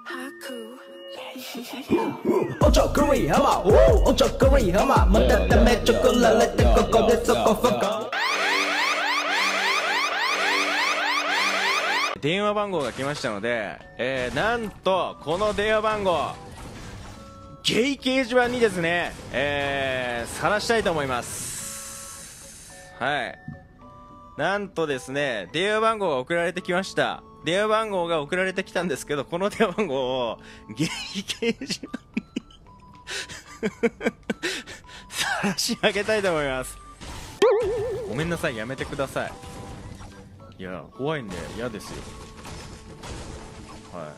ôi trời curry hả mà ôi trời curry hả mà mình đã đam mê chocolate cocoでそこそこ電話番号が来ましたので、なんとこの電話番号ゲイ掲示板にですね、晒したいと思います。はい、なんとですね電話番号が送られてきました。電話番号が送られてきたんですけど、この電話番号をゲイ掲示板に晒し上げたいと思います。ごめんなさい、やめてください。いや怖いんで嫌ですよ。はい、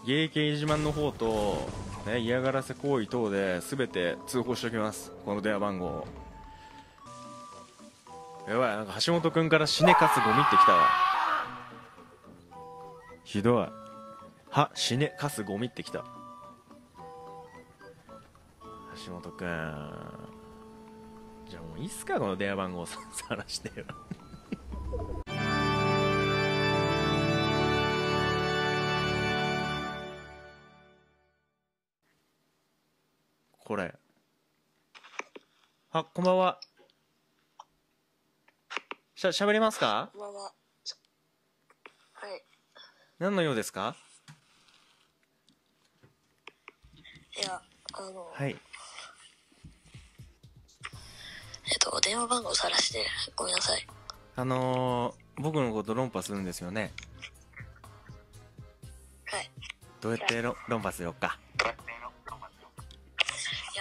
ゲイ掲示板の方と、ね、嫌がらせ行為等で全て通報しておきます、この電話番号を。やばい、なんか橋本君から死ねかすゴミってきたわ。ひどい。死ねかすゴミってきた。橋本君、じゃあもういいっすか、この電話番号をさらしてよ。これ、こんばんは。しゃべりますか？ こんばんは。はい。 何の用ですか？ いや、 はい。 電話番号さらしてごめんなさい。 僕のこと論破するんですよね。 はい。 どうやって論破しようか。 いや、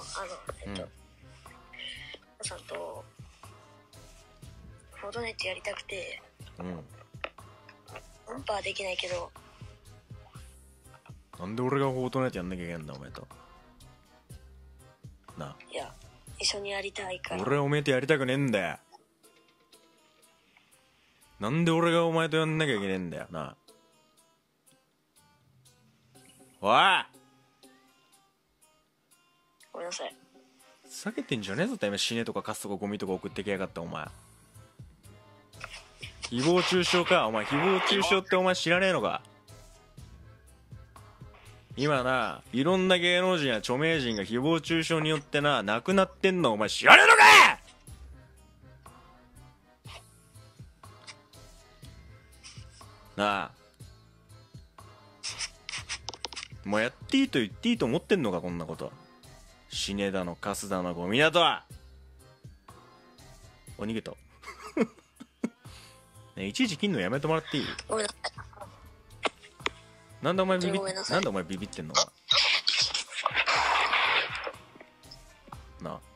さんとフォートナイトやりたくて、論破はできないけど。 なんで俺がフォートナイトやんなきゃいけないんだ、お前と。なあ。 いや、一緒にやりたいから。 俺はお前とやりたくねえんだよ。なんで俺がお前とやんなきゃいけねえんだよな。おい、 ごめんなさい。 避けてんじゃねえぞ、てめえ。死ねとかカスとかゴミとか送ってきやがったお前。誹謗中傷かお前。誹謗中傷ってお前知らねえのか。今な、いろんな芸能人や著名人が誹謗中傷によってな、亡くなってんのお前知らねえのか。なあ、もうやっていいと言っていいと思ってんのか、こんなこと。死ねだのカスだのゴミだとは。逃げた。ね、いちいち切んのやめてもらっていい？ ごめんなさい。 なんでお前ビビってんの？なあ。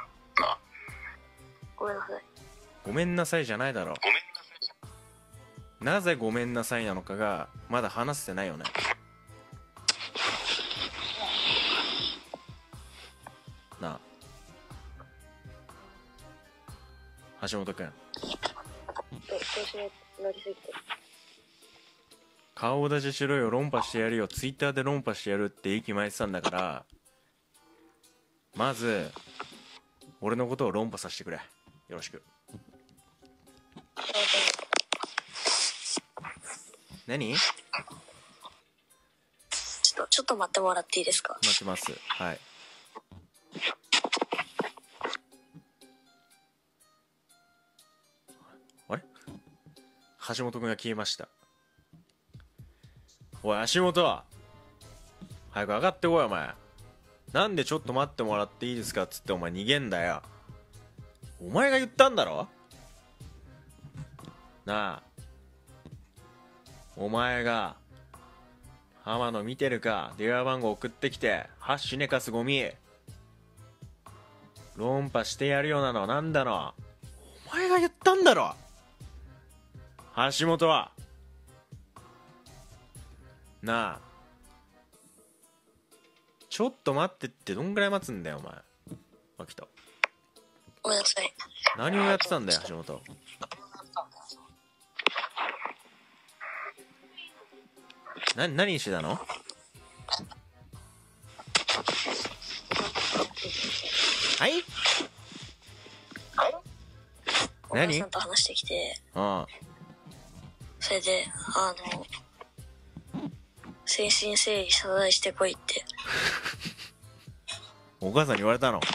ごめんなさい。 ごめんなさいじゃないだろ。なぜごめんなさいなのかがまだ話せてないよね。なあ、橋本君。顔出ししろよ、論破してやるよ、ツイッターで論破してやるって息巻いてたんだから、まず俺のことを論破させてくれ。よろしく。何？ ちょっと待ってもらっていいですか？ 待ちます。はい。あれ？橋本君が消えました。おい足元、早く上がってこいお前。なんでちょっと待ってもらっていいですかっつってお前逃げんだよ。お前が言ったんだろ。なあ、お前が浜野見てるか、電話番号送ってきて、死ねかすゴミ論破してやるようなのはなんだろ。お前が言ったんだろ橋本は。なあ、ちょっと待ってってどんぐらい待つんだよお前。来た。 ごめんなさい。 何をやってたんだよ橋本。何してたの？はい？ お母さんと話してきて、 ああ。 それで精神誠意謝罪してこいって。 お母さんに言われたの？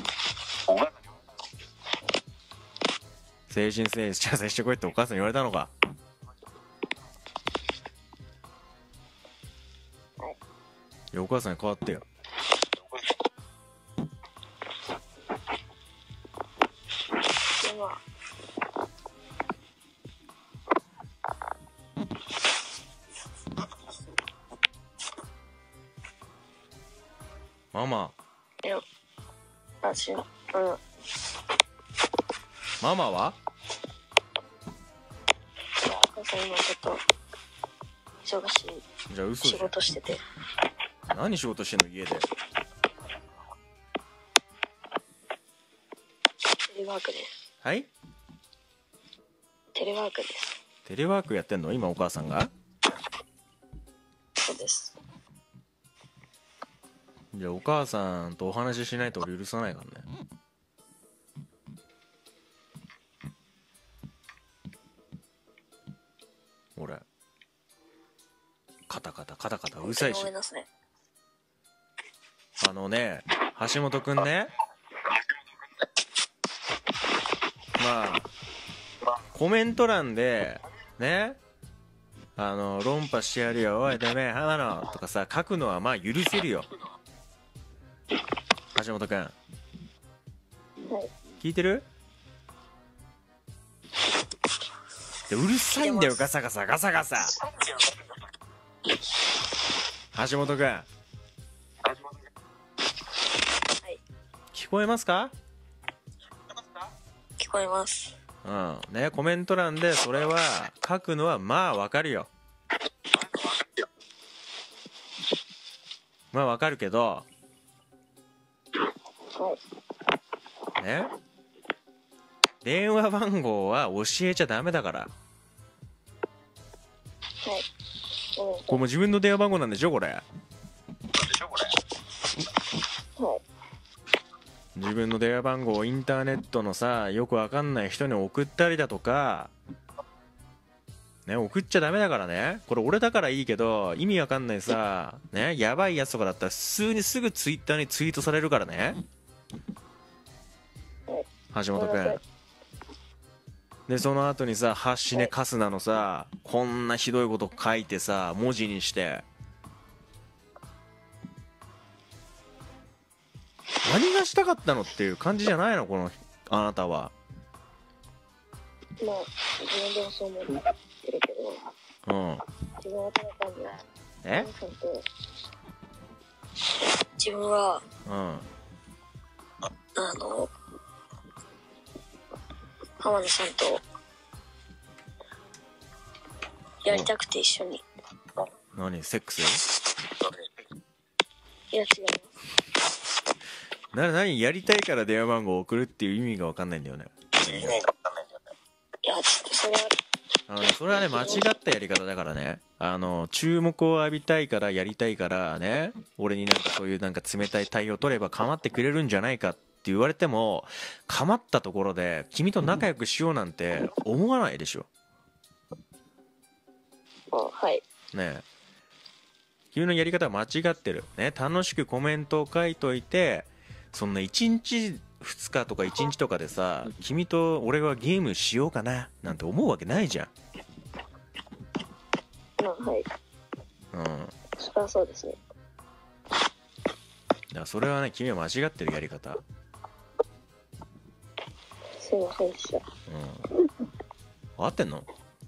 精神誠意謝罪してこいってお母さんに言われたのか？ はい。 いや、お母さんに代わってよ。 でもママ。 いや、私のママは？ お母さん今ちょっと忙しい。 じゃあ嘘じゃん。 仕事してて。 何仕事してんの家で？ テレワークです。 はい？ テレワークです。 テレワークやってんの今お母さんが？ そうです。 じゃあお母さんとお話ししないと俺許さないからね。俺カタカタカタカタうるさいし。 ごめんなさい。 あのね、橋本くんね、まあコメント欄でね、論破してやるよ、おいてめえ浜野とかさ書くのはまあ許せるよ。橋本くん、 はい。 聞いてる？うるさいんだよ、ガサガサガサガサ。橋本くん、聞こえますか？ 聞こえます。 うんね、コメント欄でそれは書くのはまあわかるよ。まあわかるけどね、電話番号は教えちゃダメだから。 はい。 これも自分の電話番号なんでしょこれ。 はい。 自分の電話番号をインターネットのさ、よくわかんない人に送ったりだとかね、送っちゃダメだからね。これ俺だからいいけど、意味わかんないさね、やばいやつとかだったら普通にすぐツイッターにツイートされるからね。橋本くんで、その後にさ、ハッシネカスナのさ、こんなひどいこと書いてさ、文字にして何がしたかったのっていう感じじゃないのこのあなたは。 まあ自分でもそう思ってるけど、 うん。 自分はただ単にえ？ 自分はうん浜野さんとやりたくて一緒に。 何セックス？ いや違います。 何やりたいから電話番号を送るっていう意味が分かんないんだよね。 いやちょっとそれはそれはね間違ったやり方だからね。注目を浴びたいからやりたいからね、俺になんかそういうなんか冷たい対応取れば構ってくれるんじゃないかって言われても、構ったところで君と仲良くしようなんて思わないでしょ。 はいねえ、君のやり方は間違ってるね。楽しくコメントを書いといて、そんな1日2日とか1日とかでさ、君と俺はゲームしようかななんて思うわけないじゃん。 はい。 うん。 それはそうですね。 だからそれはね、君は間違ってるやり方。 すいませんでした。 うん。合ってんの？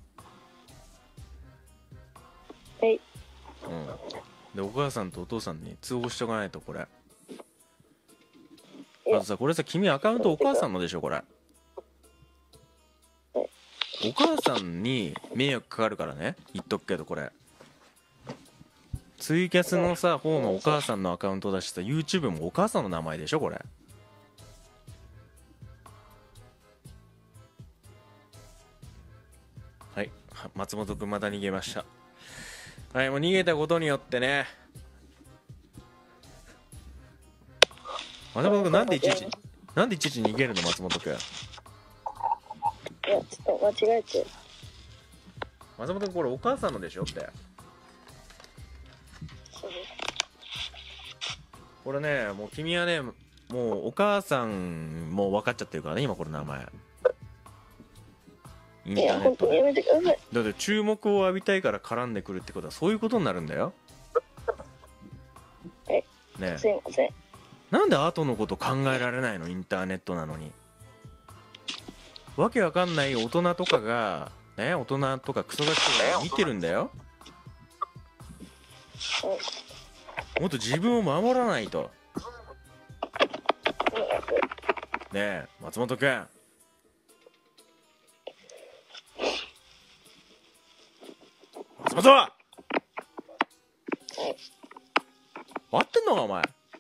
はい。 うん。で、お母さんとお父さんに通報しとかないと、これ。あとさ、これさ、君アカウントお母さんのでしょ、これ。お母さんに迷惑かかるからね、言っとくけど、これ。ツイキャスのさ、方のお母さんのアカウントだしさ、YouTube もお母さんの名前でしょ、これ。はい、松本くんまた逃げました。はい、もう逃げたことによってね、松本くんなんでいちいち逃げるの、松本くん。 いや、ちょっと間違えて。 松本くん、これお母さんのでしょって。 これね、もう君はね、もうお母さんも分かっちゃってるからね、今これ名前。インタいや、 ーネットで。 本当にやめてください。 だって注目を浴びたいから絡んでくるってことはそういうことになるんだよ。 はいねすいません。 なんで後のこと考えられないの、インターネットなのに。わけわかんない大人とかがね、大人とかクソガキとかが見てるんだよ。もっと自分を守らないと。ねえ松本くん、松本終わってんのかお前。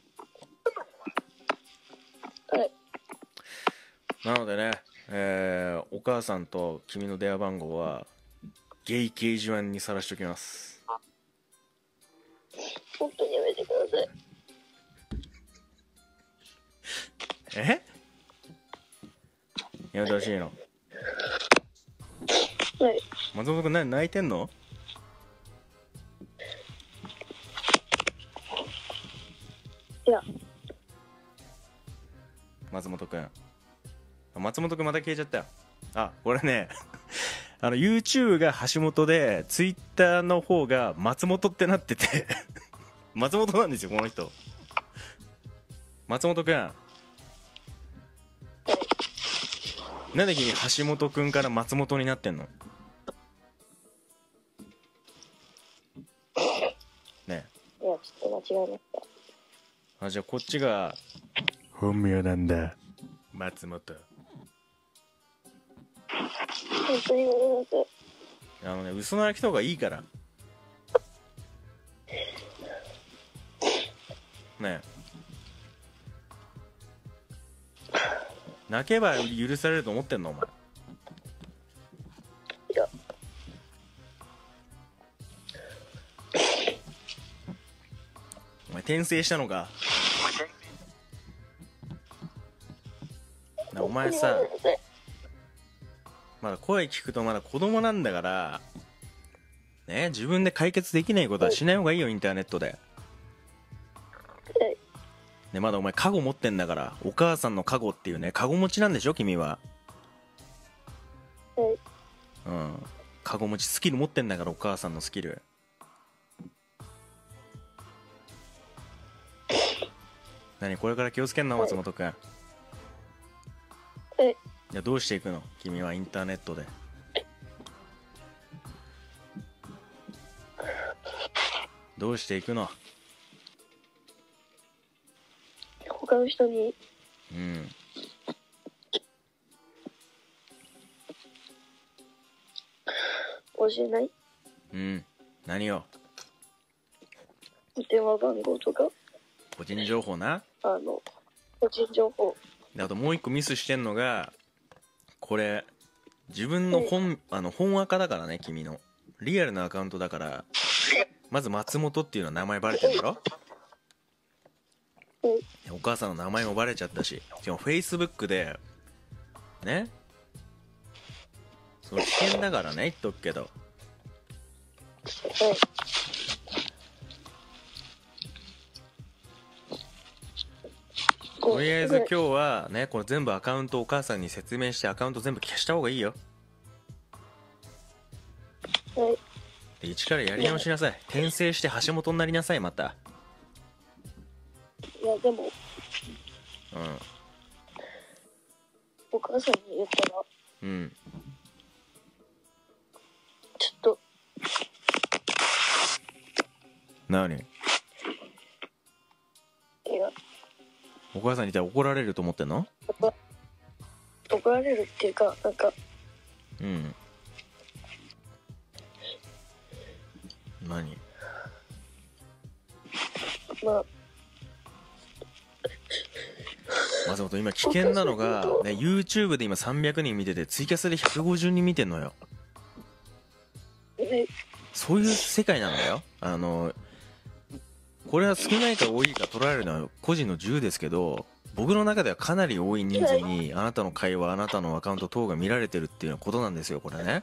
はい。 なのでね、お母さんと君の電話番号はゲイ掲示板にさらしておきます。 本当にやめてください。 やめてほしいの。 はい。 松本君何泣いてんの？ いや、 松本君また消えちゃったよ。あ、これねYouTube が橋本で Twitter の方が松本ってなってて松本なんですよこの人。松本君、なんで君橋本君から松本になってんのねいや、ちょっと間違えました。 あ、じゃあこっちが本名なんだ、松本。 本当にごめんなさい。 嘘泣きとかいいからねえ、泣けば許されると思ってんのお前。 いや、 お前転生したのかな。お前さ、 本当にごめんなさい。 まだ声聞くとまだ子供なんだからね、自分で解決できないことはしない方がいいよ、インターネットで。 はいね、まだお前カゴ持ってんだから、お母さんのカゴっていうね、カゴ持ちなんでしょ君は。 はい。 うん、カゴ持ちスキル持ってんだから、お母さんのスキル。何これから気をつけんの松本君。 はい。 じゃあどうしていくの君はインターネットで。どうしていくの？ 他の人にうん。 教えない？ うん。何を？ 電話番号とか、 個人情報な。 個人情報。 であともう一個ミスしてんのが、これ自分の本アカだからね、君のリアルなアカウントだから、まず松本っていうのは名前バレてんだろ。お母さんの名前もバレちゃったし、しかも Facebook でね、それ危険だからね、言っとくけど。 はい。 とりあえず今日はね、これ全部アカウントお母さんに説明して、アカウント全部消した方がいいよ。 はい。 で一からやり直しなさい。転生して橋本になりなさい、また。 いや、でも、 うん。 お母さんに言ったら、 うん。 ちょっと、 何？ いや、 お母さんに言ったら怒られると思ってんの？ 怒られるっていうか、なんか、 うん。何？ まあ、 松本今危険なのが、ね、YouTube で今300人見てて、ツイキャスで150人見てんのよ。 ね、 そういう世界なんだよ。これは少ないか多いか捉えるのは個人の自由ですけど、僕の中ではかなり多い人数にあなたの会話、あなたのアカウント等が見られてるっていうことなんですよ、これね。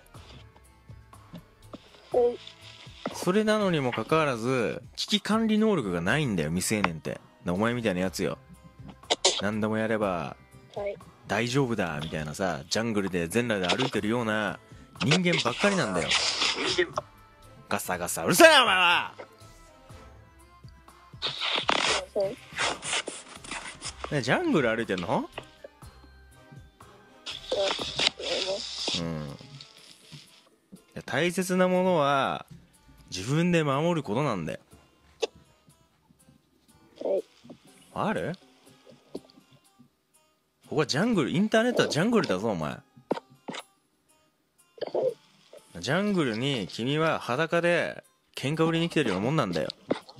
それなのにもかかわらず危機管理能力がないんだよ、未成年って。 お前みたいなやつよ。何でもやればはい大丈夫だみたいなさ、ジャングルで全裸で歩いてるような人間ばっかりなんだよ。ガサガサうるさいなお前は。 すいません。 ね、ジャングル歩いてんの？ じゃあうん。いや、大切なものは自分で守ることなんだよ。 はいある？ここはジャングル、インターネットはジャングルだぞお前。ジャングルに君は裸で喧嘩売りに来てるようなもんなんだよ。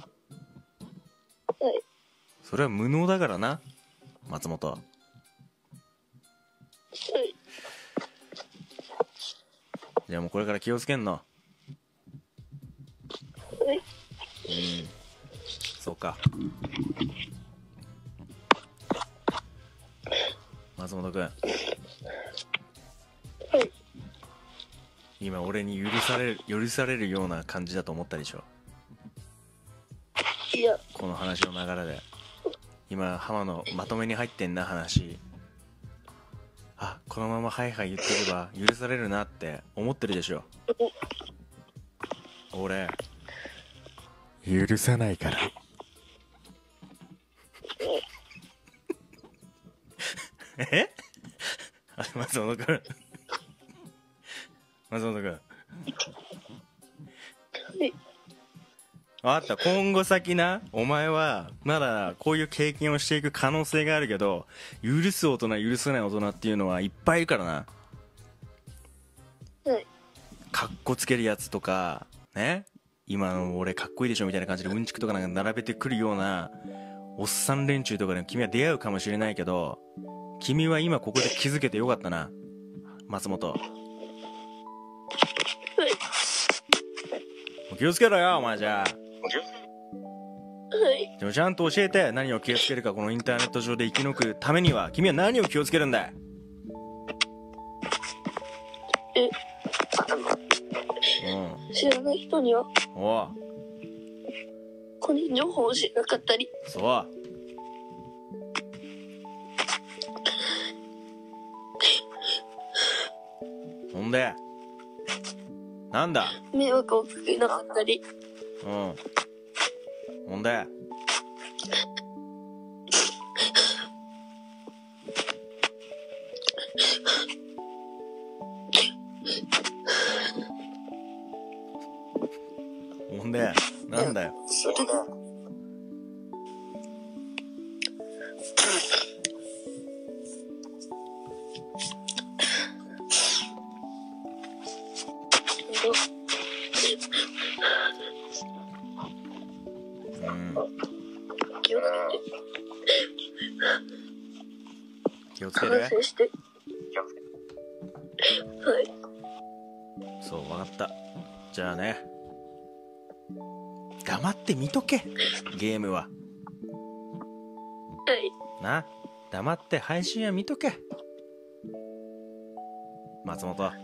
はいそれは無能だからな、松本。 はいじゃあもうこれから気をつけんの。 はいうん、そうか。松本君、 はい今俺に許されるような感じだと思ったでしょ。 いやこの話の流れで今浜野まとめに入ってんな話。あ、このままハイハイ言ってれば許されるなって思ってるでしょ。俺許さないから。え？あ、松本君松本君、 はい分かった。今後先な、お前はまだこういう経験をしていく可能性があるけど、許す大人許せない大人っていうのはいっぱいいるからな。 はいかっこつけるやつとかね、今の俺かっこいいでしょみたいな感じでうんちくとかなんか並べてくるようなおっさん連中とかに君は出会うかもしれないけど、君は今ここで気づけてよかったな、松本。気をつけろよお前。じゃあはいでもちゃんと教えて、何を気をつけるか。このインターネット上で生き抜くためには君は何を気をつけるんだい？ 知らない人にはおう、 個人情報を知らなかったりそうほんでなんだ？ 迷惑をかけなかったりうんほんでほんでなんだよ。 それが気をつ気をつける？ けて反省してはいそう分かった。じゃあね、黙って見とけ。ゲームははいな、黙って配信は見とけ。松本、 はい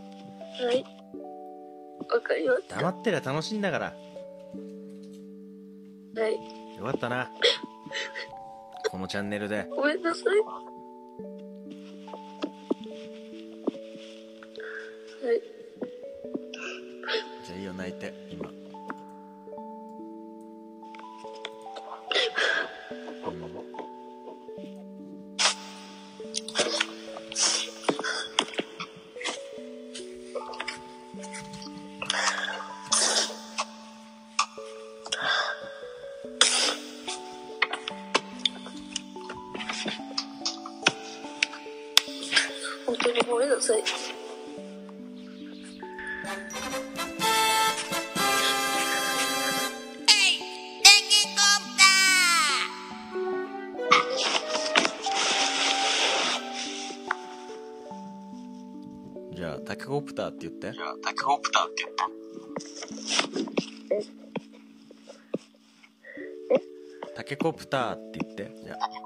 わかりました黙ってりゃ楽しいんだから。 はいよかったな、このチャンネルで。 ごめんなさいはいじゃあいいよ、泣いて今。 本当にごめんなさいじゃあタケコプターって言って。タケコプターって言って。じゃあ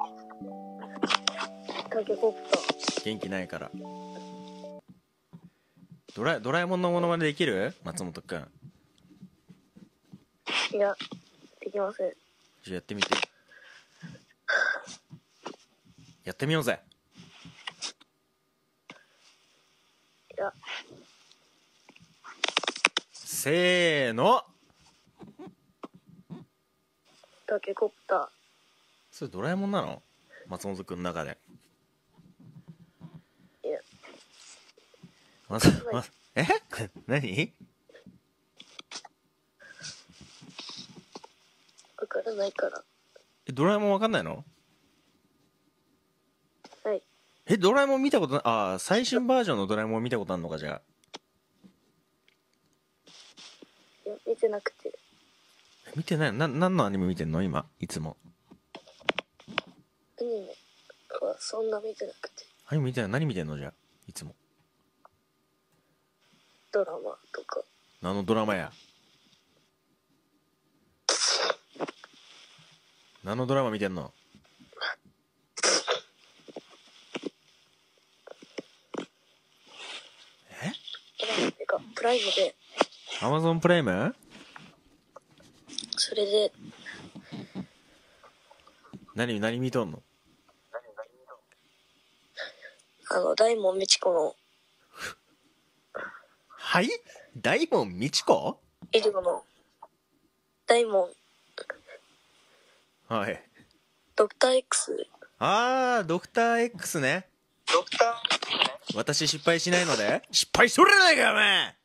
タケコプタ元気ないから。ドラえもんのモノマネできる？松本くん。 ーいやできませんじゃあやってみて。 やってみようぜ。 いや、 せーの。 タケコプター。 それドラえもんなの？松本くんの中で。 いや、 え何？ わからないから。 ドラえもんわかんないの？ はい。 ドラえもん見たことない？ああ、最新バージョンのドラえもん見たことあるのか、じゃあ。 いや、見てなくて。 見てない？何のアニメ見てんの今、いつも。 アニメはそんな見てなくて。 アニメ見てない？何見てんのじゃあ、いつも。 ドラマとか。 何のドラマや？何のドラマ見てんの？ ドラマってか、プライムで、 アマゾンプライム？ それで、 何見とんの？ 大門みち子のはい？大門みち子？ 医療の大門はい。 ドクター X。 あー、ドクター X ね。私失敗しないので？失敗しとれないかお前。